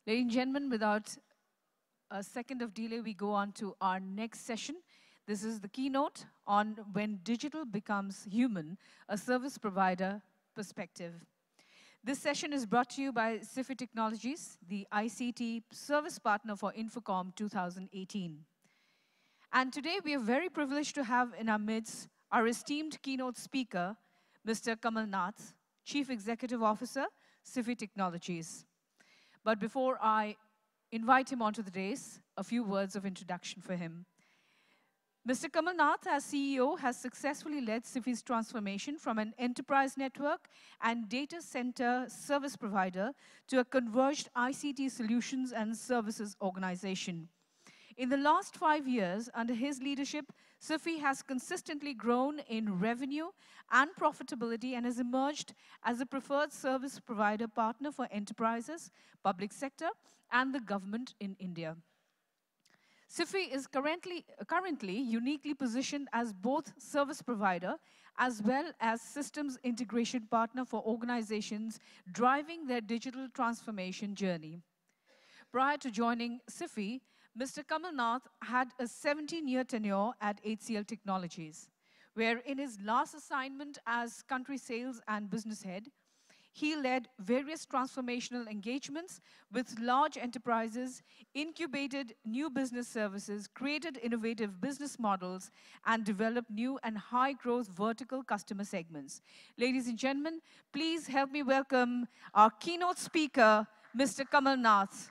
Ladies and gentlemen, without a second of delay, we go on to our next session. This is the keynote on when digital becomes human, a service provider perspective. This session is brought to you by CIFI Technologies, the ICT service partner for Infocom 2018. And today we are very privileged to have in our midst our esteemed keynote speaker, Mr. Kamal Nath, Chief Executive Officer, CIFI Technologies. But before I invite him onto the dais, a few words of introduction for him. Mr. Kamal Nath, as CEO, has successfully led CIFI's transformation from an enterprise network and data center service provider to a converged ICT solutions and services organization. In the last 5 years, under his leadership, CIFI has consistently grown in revenue and profitability and has emerged as a preferred service provider partner for enterprises, public sector, and the government in India. CIFI is currently uniquely positioned as both service provider as well as systems integration partner for organizations driving their digital transformation journey. Prior to joining CIFI, Mr. Kamal Nath had a 17-year tenure at HCL Technologies, where in his last assignment as country sales and business head, he led various transformational engagements with large enterprises, incubated new business services, created innovative business models, and developed new and high-growth vertical customer segments. Ladies and gentlemen, please help me welcome our keynote speaker, Mr. Kamal Nath.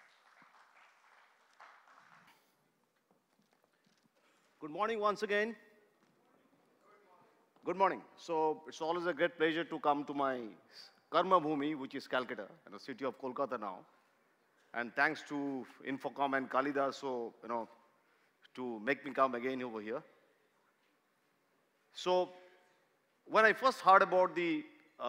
Good morning once again. Good morning. So it's always a great pleasure to come to my Karma Bhumi, which is Calcutta, and the city of Kolkata now. And thanks to Infocom and Kalidas, so to make me come again over here. So when I first heard about the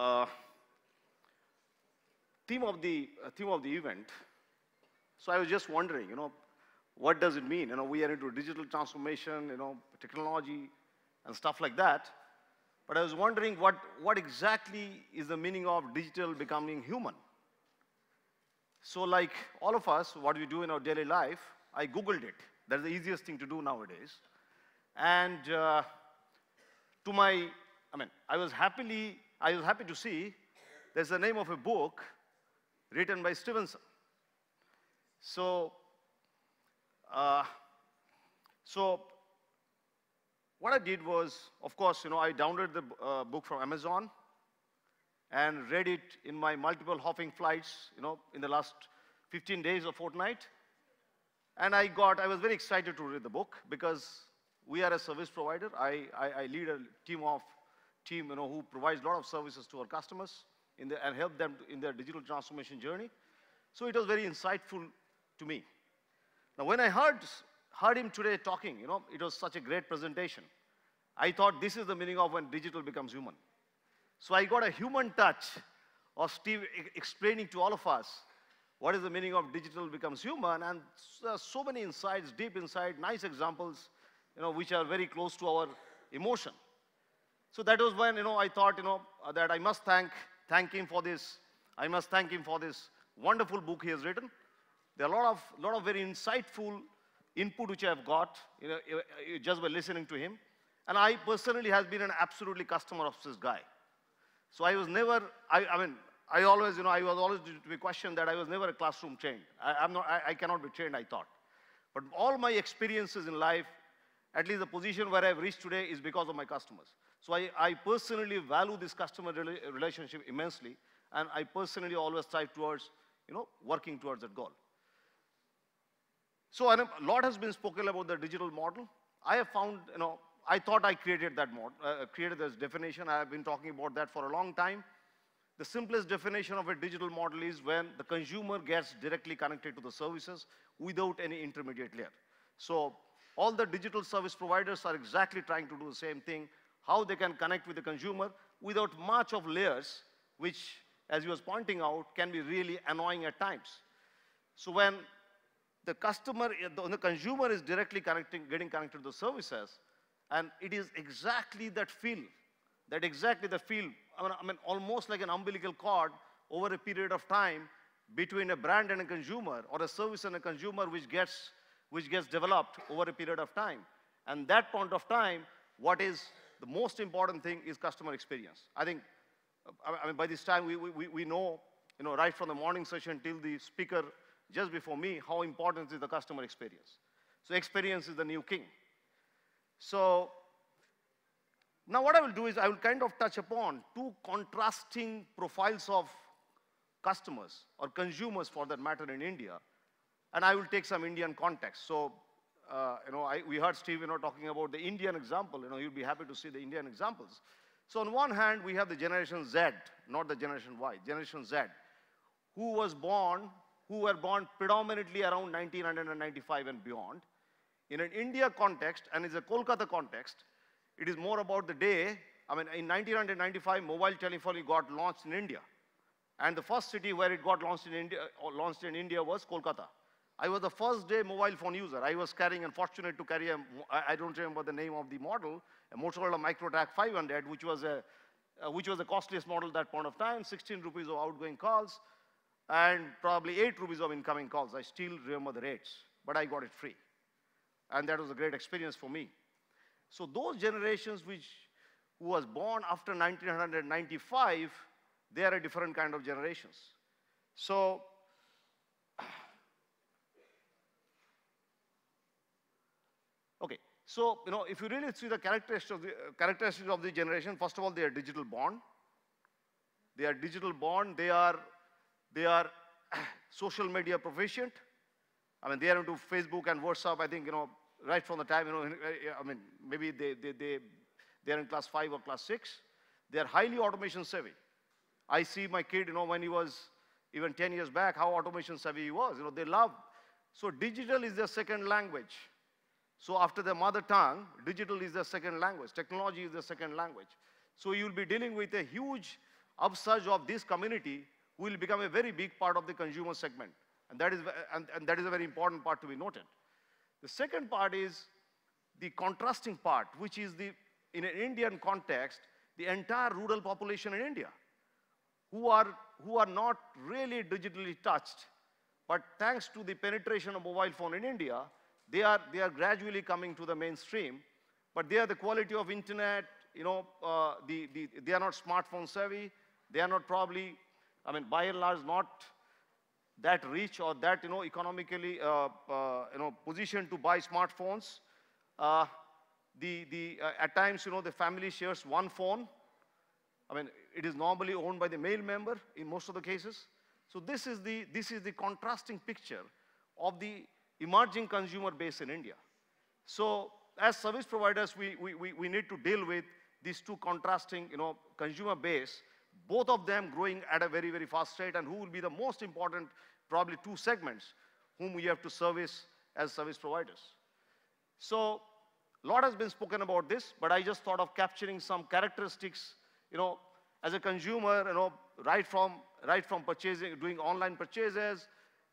theme of the event, so I was just wondering, what does it mean? We are into digital transformation, technology and stuff like that. But I was wondering what exactly is the meaning of digital becoming human? So like all of us, what we do in our daily life, I Googled it. That's the easiest thing to do nowadays. And I was happy to see there's the name of a book written by Stevenson. So what I did was, of course, I downloaded the book from Amazon and read it in my multiple hopping flights, in the last 15 days or fortnight. And I was very excited to read the book because we are a service provider. I lead a team who provides a lot of services to our customers and help them in their digital transformation journey. So it was very insightful to me. Now, when I heard him today talking, it was such a great presentation. I thought this is the meaning of when digital becomes human. So I got a human touch of Steve explaining to all of us what is the meaning of digital becomes human, and so many insights, deep insight, nice examples, which are very close to our emotion. So that was when, I thought, that I must thank him for this. I must thank him for this wonderful book he has written. There are a lot of very insightful input which I have got, just by listening to him. And I personally have been an absolutely customer-obsessed guy. So I was never, I was always to be questioned that I was never a classroom trained. I cannot be trained, I thought. But all my experiences in life, at least the position where I've reached today, is because of my customers. So I personally value this customer relationship immensely, and I personally always strive towards, working towards that goal. So a lot has been spoken about the digital model. I have found, I thought I created that model, created this definition. I have been talking about that for a long time. The simplest definition of a digital model is when the consumer gets directly connected to the services without any intermediate layer. So all the digital service providers are exactly trying to do the same thing, how they can connect with the consumer without much of layers, which, as he was pointing out, can be really annoying at times. So when the consumer is directly getting connected to the services, and it is exactly that feel, almost like an umbilical cord over a period of time, between a brand and a consumer, or a service and a consumer, which gets developed over a period of time. And that point of time, what is the most important thing is customer experience. I think, I mean, by this time, we know, right from the morning session till the speaker just before me, how important is the customer experience. So experience is the new king. So now what I will do is I will kind of touch upon two contrasting profiles of customers or consumers for that matter in India, and I will take some Indian context. So, we heard Steve, talking about the Indian example. You'll be happy to see the Indian examples. So on one hand, we have the Generation Z, not the Generation Y, Generation Z, who were born predominantly around 1995 and beyond. In an India context, and in a Kolkata context, it is more about the day. I mean, in 1995, mobile telephony got launched in India. And the first city where it got launched in India was Kolkata. I was the first day mobile phone user. I was fortunate to carry I don't remember the name of the model, a Motorola Microtrack 500, which was the costliest model at that point of time, 16 rupees of outgoing calls, and probably 8 rupees of incoming calls. I still remember the rates, but I got it free. And that was a great experience for me. So those generations who was born after 1995, they are a different kind of generations. So, okay. So, if you really see the characteristics of the generation, first of all, they are digital born. They are digital born. They are social media proficient. I mean, they are into Facebook and WhatsApp. I think, right from the time, I mean, maybe they are in class 5 or class 6. They are highly automation savvy. I see my kid, when he was even 10 years back, how automation savvy he was. They love. So digital is their second language. So after their mother tongue, digital is their second language. Technology is their second language. So you'll be dealing with a huge upsurge of this community who will become a very big part of the consumer segment. And that is a very important part to be noted. The second part is the contrasting part, which is in an Indian context, the entire rural population in India, who are not really digitally touched, but thanks to the penetration of mobile phone in India, they are gradually coming to the mainstream, but they are the quality of internet, they are not smartphone savvy, they are not probably, I mean, by and large, not that rich or that, economically, positioned to buy smartphones. At times, the family shares one phone. I mean, it is normally owned by the male member in most of the cases. So this is the contrasting picture of the emerging consumer base in India. So as service providers, we need to deal with these two contrasting, consumer base, both of them growing at a very, very fast rate, and who will be the most important, probably two segments, whom we have to service as service providers. So a lot has been spoken about this, but I just thought of capturing some characteristics, as a consumer, right from purchasing, doing online purchases,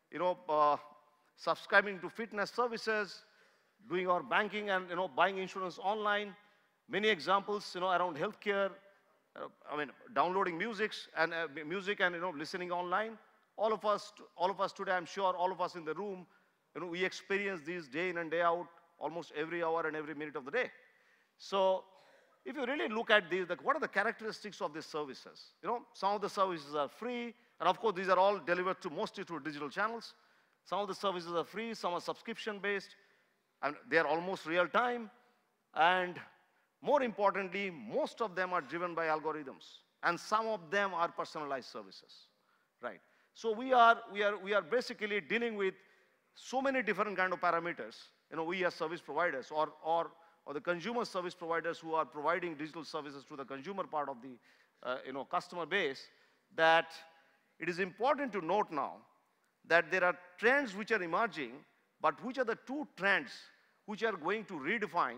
subscribing to fitness services, doing our banking and, buying insurance online. Many examples, around healthcare, I mean, downloading music and listening online. All of us today, I'm sure all of us in the room, we experience these day in and day out, almost every hour and every minute of the day. So if you really look at these, what are the characteristics of these services? Some of the services are free, and of course, these are all delivered mostly through digital channels. Some of the services are free, some are subscription-based, and they are almost real-time. And more importantly, most of them are driven by algorithms, and some of them are personalized services, right? So we are basically dealing with so many different kind of parameters. We as service providers or the consumer service providers who are providing digital services to the consumer part of the customer base, that it is important to note now that there are trends which are emerging, but which are the two trends which are going to redefine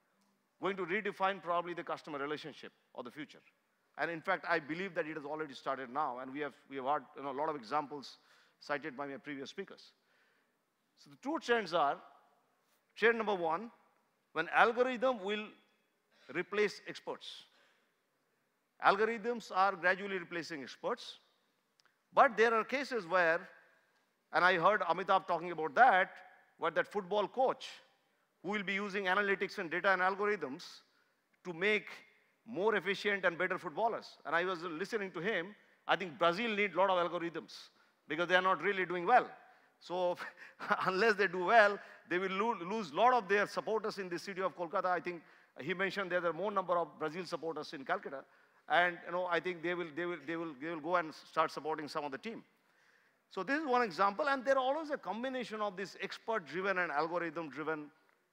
probably the customer relationship of the future. And in fact, I believe that it has already started now, and we have had a lot of examples cited by my previous speakers. So the two trends are, trend number one, when algorithm will replace experts. Algorithms are gradually replacing experts. But there are cases where, and I heard Amitabh talking about that, where that football coach who will be using analytics and data and algorithms to make more efficient and better footballers. And I was listening to him. I think Brazil need a lot of algorithms because they are not really doing well. So unless they do well, they will lose a lot of their supporters in the city of Kolkata. I think he mentioned there are more number of Brazil supporters in Calcutta. And I think they will go and start supporting some of the team. So this is one example, and there are always a combination of this expert-driven and algorithm-driven,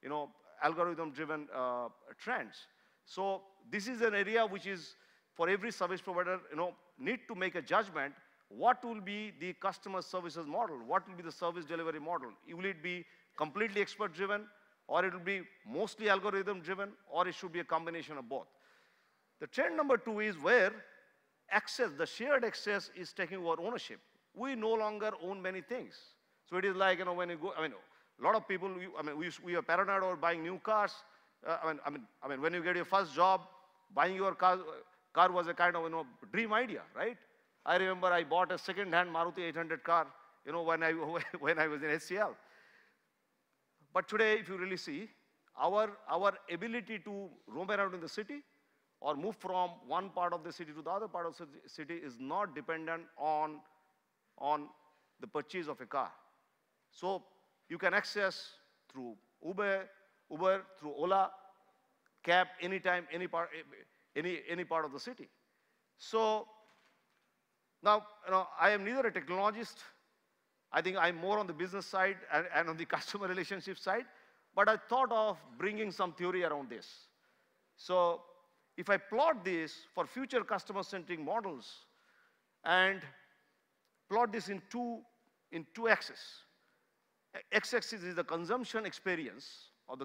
trends. So this is an area which is, for every service provider, need to make a judgment. What will be the customer services model? What will be the service delivery model? Will it be completely expert-driven, or it will be mostly algorithm-driven, or it should be a combination of both? The trend number 2 is where access, the shared access is taking over ownership. We no longer own many things. So it is like, when you go, a lot of people, we are paranoid about buying new cars. When you get your first job, buying your car was a kind of, dream idea, right? I remember I bought a second-hand Maruti 800 car, when I was in HCL. But today, if you really see, our ability to roam around in the city or move from one part of the city to the other part of the city is not dependent on the purchase of a car. So you can access through Uber, through Ola, cab, anytime, any part of the city. So now, I am neither a technologist. I think I'm more on the business side and on the customer relationship side. But I thought of bringing some theory around this. So if I plot this for future customer-centric models and plot this in two axes. X-axis is the consumption experience of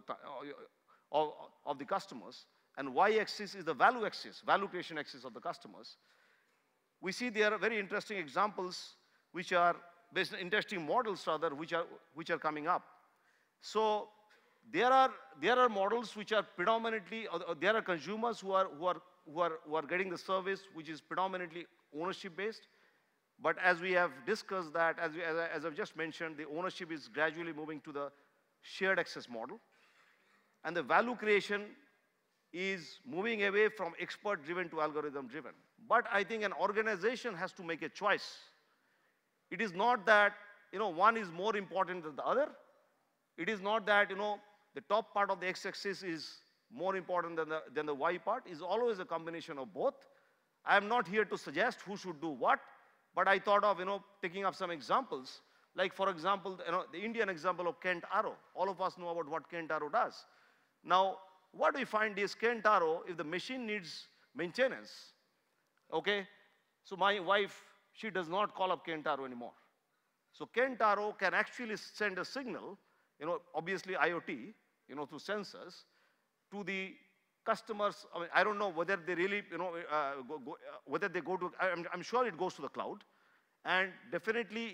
the customers, and Y-axis is the value axis, value creation axis of the customers. We see there are very interesting examples which are based on interesting models rather which are coming up. So there are models which are predominantly, or there are consumers who are getting the service which is predominantly ownership based. But as we have discussed that, as I've just mentioned, the ownership is gradually moving to the shared access model. And the value creation is moving away from expert-driven to algorithm-driven. But I think an organization has to make a choice. It is not that, one is more important than the other. It is not that, the top part of the x-axis is more important than the y part. It's always a combination of both. I am not here to suggest who should do what, but I thought of, taking up some examples. Like, for example, the Indian example of Kent Arrow. All of us know about what Kent Arrow does. Now, what we find is Kent Arrow, if the machine needs maintenance, okay, so my wife, she does not call up Kent Arrow anymore. So Kent Arrow can actually send a signal, obviously IoT, through sensors, to the customers. I don't know whether they really, whether they go to, I'm sure it goes to the cloud, and definitely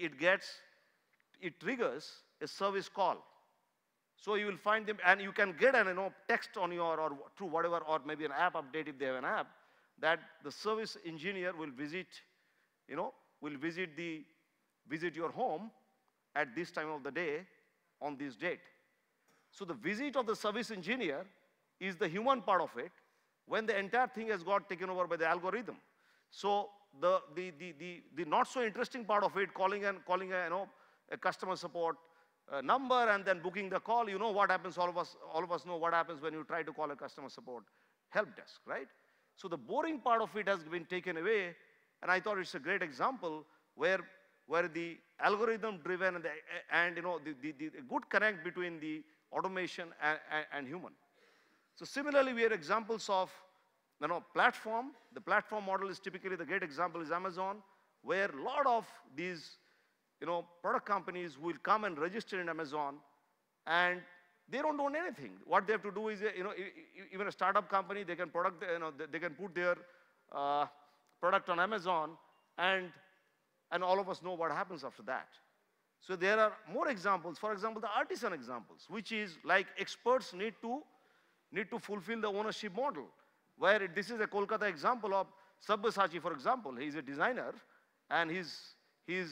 it triggers a service call. So you will find them, and you can get an text on your, or through whatever, or maybe an app update if they have an app, that the service engineer will visit, visit your home at this time of the day on this date. So the visit of the service engineer is the human part of it, when the entire thing has got taken over by the algorithm. So the not so interesting part of it, calling a customer support number and then booking the call, what happens, all of us know what happens when you try to call a customer support help desk, right? So the boring part of it has been taken away, and I thought it's a great example where the algorithm driven and the good connect between the automation and human. So similarly, we have examples of platform. The platform model is typically, the great example is Amazon, where a lot of these product companies will come and register in Amazon, and they don't own anything. What they have to do is, even a startup company, they can they can put their product on Amazon, and all of us know what happens after that. So there are more examples. For example, the artisan examples, which is like experts need to fulfill the ownership model, where this is a Kolkata example of Sabyasachi, for example. He's a designer, and his,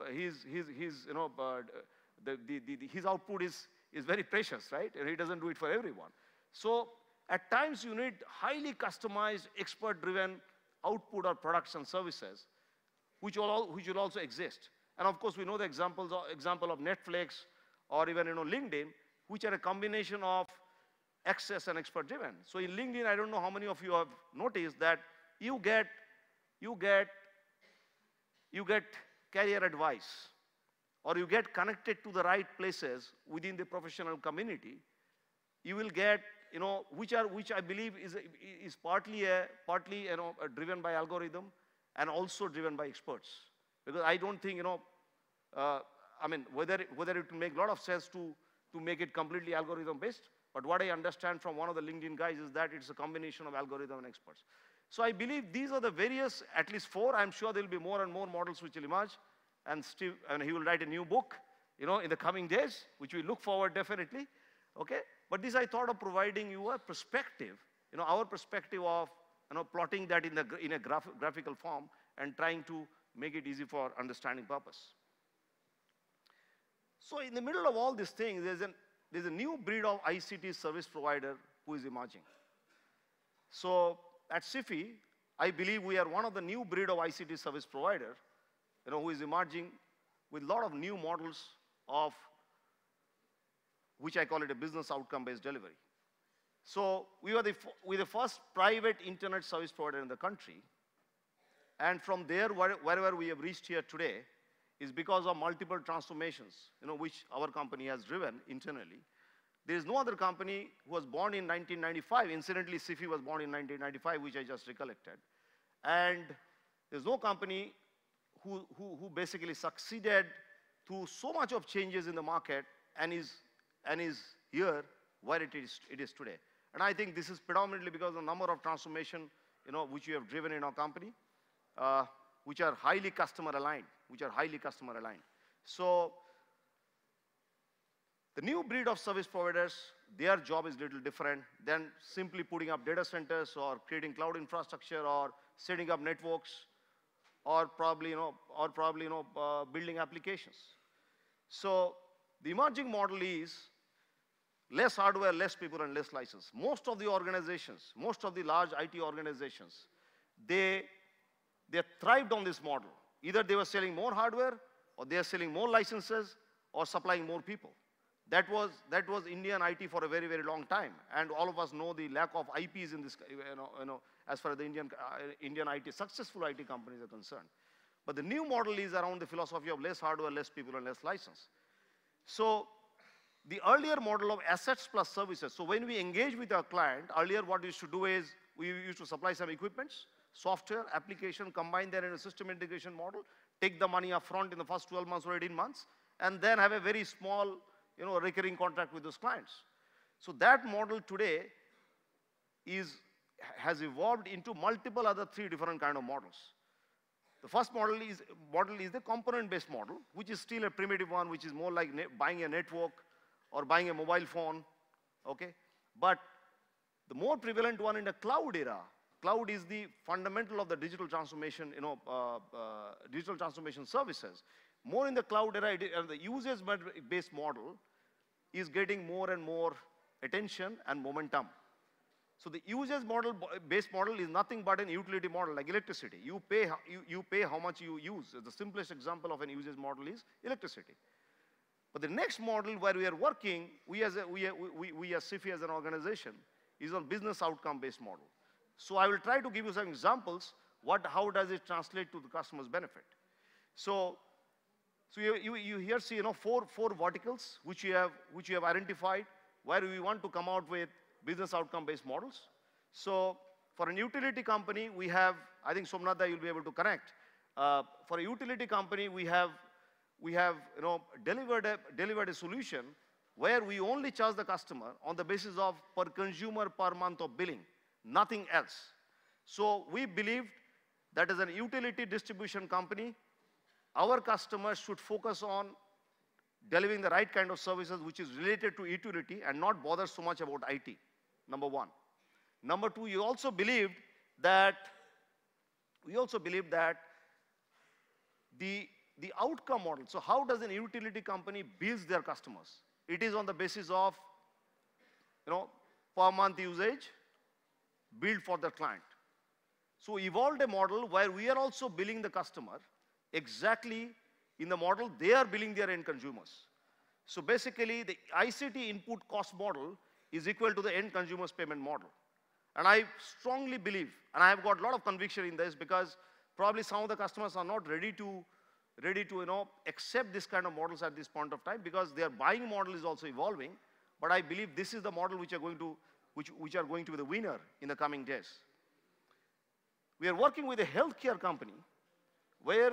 his output is very precious, right? And he doesn't do it for everyone. So at times you need highly customized, expert-driven output or products and services, which will also exist. And of course, we know the example of Netflix or even LinkedIn, which are a combination of access and expert-driven. So in LinkedIn, I don't know how many of you have noticed that you get career advice, or you get connected to the right places within the professional community. You will get, which I believe is partly driven by algorithm and also driven by experts. Because I don't think, I mean, whether it will make a lot of sense to make it completely algorithm-based, but what I understand from one of the LinkedIn guys is that it's a combination of algorithm and experts. So I believe these are the various, at least 4. I'm sure there will be more and more models which will emerge. And Steve, he will write a new book, in the coming days, which we look forward definitely, okay? But this I thought of providing you a perspective, our perspective of, plotting that in a graphical form and trying to make it easy for understanding purpose. So in the middle of all these things, there's a new breed of ICT service provider who is emerging. So at SIFI, I believe we are one of the new breed of ICT service provider, who is emerging with a lot of new models of, which I call it a business outcome-based delivery. So we're the first private internet service provider in the country. And from there, wherever we have reached here today, is because of multiple transformations, which our company has driven internally. There is no other company who was born in 1995. Incidentally, SIFI was born in 1995, which I just recollected. And there's no company who basically succeeded through so much of changes in the market and is here where it is today. And I think this is predominantly because of the number of transformation, which we have driven in our company, which are highly customer aligned, So the new breed of service providers, their job is a little different than simply putting up data centers or creating cloud infrastructure or setting up networks or probably building applications. So the emerging model is less hardware, less people, and less license. Most of the organizations, most of the large IT organizations, they thrived on this model. Either they were selling more hardware, or they are selling more licenses, or supplying more people. That was Indian IT for a very, very long time. And all of us know the lack of IPs in this, as far as the Indian IT, successful IT companies are concerned. But the new model is around the philosophy of less hardware, less people, and less license. So the earlier model of assets plus services. So when we engage with our client, earlier what we used to do is we used to supply some equipments, software, application, combine that in a system integration model, take the money up front in the first 12 months or 18 months, and then have a very small, recurring contract with those clients. So that model today has evolved into multiple other 3 different kind of models. The first model is the component-based model, which is still a primitive one, which is more like buying a network or buying a mobile phone, okay? But the more prevalent one in the cloud era, cloud is the fundamental of the digital transformation, digital transformation services. More in the cloud era, the usage-based model is getting more and more attention and momentum. So the usage-based model is nothing but an utility model, like electricity. You pay how much you use. The simplest example of an usage model is electricity. But the next model where we are working, we as SIFI as an organization, is on business outcome-based model. So I will try to give you some examples, how does it translate to the customer's benefit. So you here see, 4 verticals which you have identified, where we want to come out with business outcome-based models. So for a utility company, we have, I think Somnatha, you'll be able to connect. For a utility company, we have delivered a solution where we only charge the customer on the basis of per consumer per month of billing, nothing else. So we believed that as a utility distribution company, our customers should focus on delivering the right kind of services which is related to utility and not bother so much about IT, number 1. Number 2, we also believed that the the outcome model. So how does an utility company build their customers? It is on the basis of, per month usage, billed for the client. So we evolved a model where we are also billing the customer exactly in the model they are billing their end consumers. So basically, the ICT input cost model is equal to the end consumer's payment model. And I strongly believe, and I have got a lot of conviction in this because probably some of the customers are not ready to accept this kind of models at this point of time because their buying model is also evolving. But I believe this is the model which are going to be the winner in the coming days. We are working with a healthcare company where,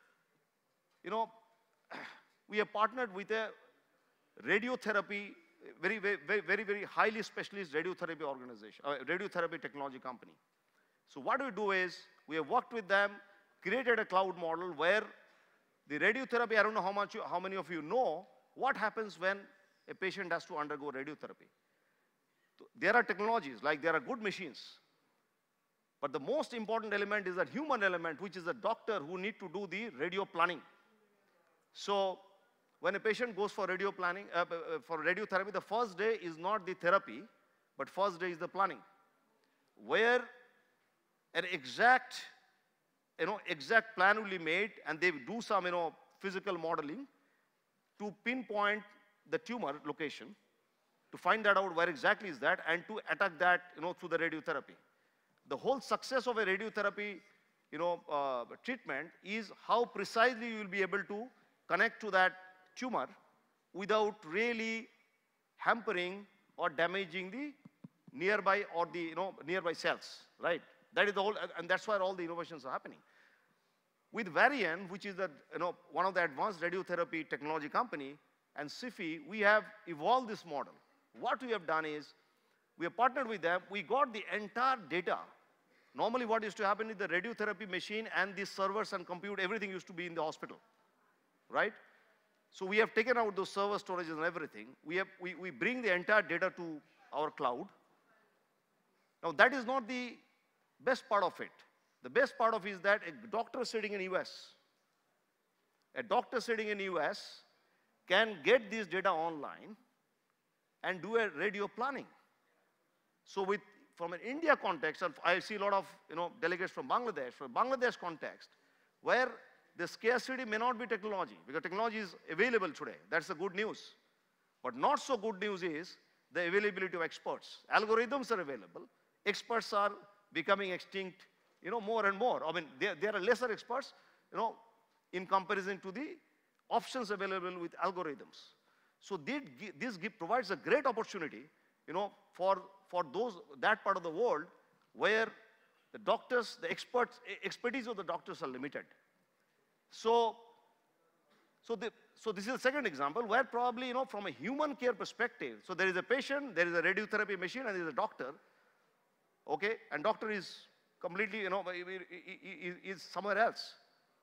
we have partnered with a radiotherapy, very highly specialist radiotherapy organization, radiotherapy technology company. So what we do is, we have worked with them, created a cloud model where the radiotherapy, I don't know how many of you know, what happens when a patient has to undergo radiotherapy. There are technologies, like there are good machines, but the most important element is that human element, which is the doctor who need to do the radio planning. So when a patient goes for radio planning, for radiotherapy, the first day is not the therapy, but first day is the planning, where an exact plan will be made, and they do some, physical modeling to pinpoint the tumor location, to find that out where exactly is that, and to attack that, through the radiotherapy. The whole success of a radiotherapy, treatment is how precisely you will be able to connect to that tumor without really hampering or damaging the nearby or the nearby cells, right? That is the whole, and that's why all the innovations are happening. With Varian, which is one of the advanced radiotherapy technology company, and SIFI, we have evolved this model. What we have done is, we have partnered with them, we got the entire data. Normally what used to happen is the radiotherapy machine and the servers and compute, everything used to be in the hospital, right? So we have taken out those server storages and everything. We bring the entire data to our cloud. Now that is not the best part of it. The best part of it is that a doctor sitting in US, can get this data online and do a radio planning. So from an India context, and I see a lot of delegates from Bangladesh context, where the scarcity may not be technology, because technology is available today. That's the good news. But not so good news is the availability of experts. Algorithms are available. Experts are becoming extinct, more and more. I mean, there are lesser experts, in comparison to the options available with algorithms. So this provides a great opportunity, for that part of the world where the doctors, the expertise of the doctors are limited. So this is the second example where probably, from a human care perspective, so there is a patient, there is a radiotherapy machine, and there is a doctor, okay? And doctor is completely, is somewhere else.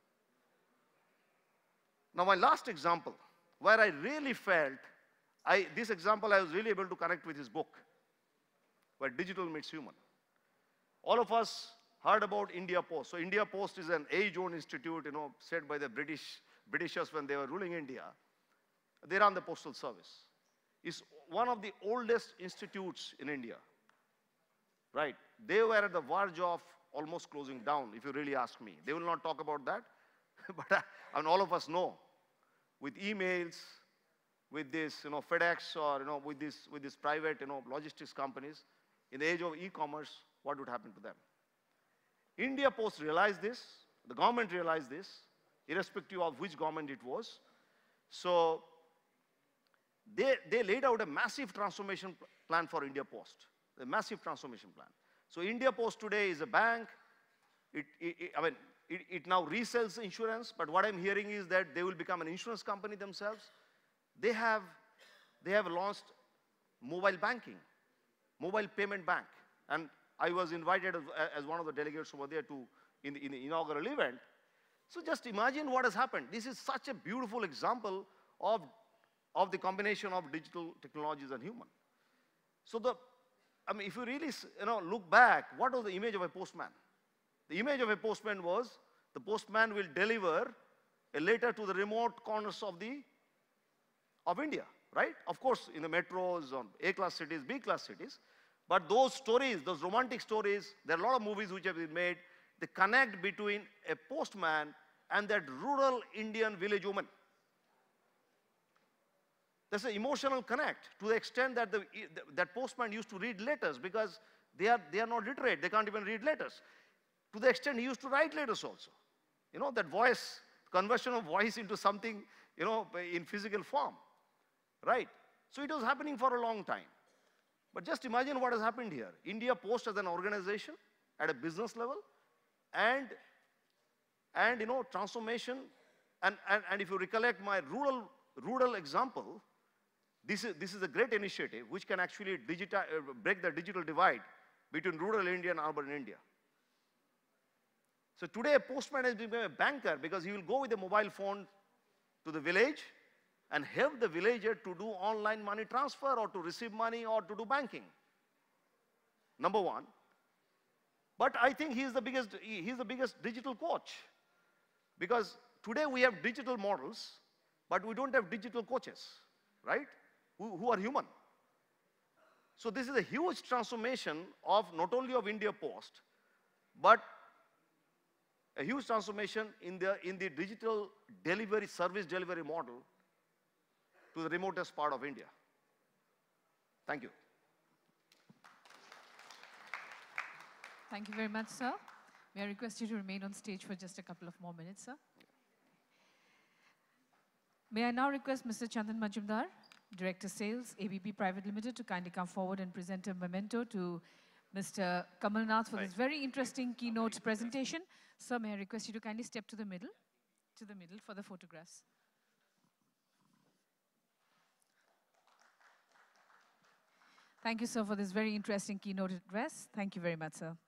Now my last example, where I really felt, this example I was really able to connect with his book, where digital meets human. All of us heard about India Post. So India Post is an age-old institute, set by the Britishers when they were ruling India. They run the postal service. It's one of the oldest institutes in India, right? They were at the verge of almost closing down, if you really ask me. They will not talk about that, but all of us know, with emails, with this, FedEx, or with this private, logistics companies, in the age of e-commerce, what would happen to them? India Post realized this, the government realized this, irrespective of which government it was. So they laid out a massive transformation plan for India Post, a massive transformation plan. So India Post today is a bank. It now resells insurance, but what I'm hearing is that they will become an insurance company themselves. They have launched mobile banking, mobile payment bank. And I was invited as one of the delegates over there in the inaugural event. So just imagine what has happened. This is such a beautiful example of the combination of digital technologies and human. So if you really look back, what was the image of a postman? The image of a postman was the postman will deliver a letter to the remote corners of India, right? Of course, in the metros, on A-class cities, B-class cities. But those stories, those romantic stories, there are a lot of movies which have been made, they connect between a postman and that rural Indian village woman. There's an emotional connect to the extent that that postman used to read letters because they are not literate. They can't even read letters. To the extent he used to write letters also. You know, that voice, conversion of voice into something, you know, in physical form, right? So it was happening for a long time. But just imagine what has happened here. India Post as an organization at a business level and you know, transformation. And if you recollect my rural example, this is a great initiative which can actually break the digital divide between rural India and urban India. So today a postman has become a banker because he will go with a mobile phone to the village and help the villager to do online money transfer or to receive money or to do banking. Number one. But I think he's the biggest digital coach. Because today we have digital models, but we don't have digital coaches, right? Who are human. So this is a huge transformation of not only of India Post, but a huge transformation in the digital delivery, service delivery model to the remotest part of India. Thank you. Thank you very much, sir. May I request you to remain on stage for just a couple of more minutes, sir? May I now request Mr. Chandan Majumdar, Director Sales, ABB Private Limited, to kindly come forward and present a memento to Mr. Kamal Nath for this very interesting keynote presentation. Sir, may I request you to kindly step to the middle for the photographs. Thank you, sir, for this very interesting keynote address. Thank you very much, sir.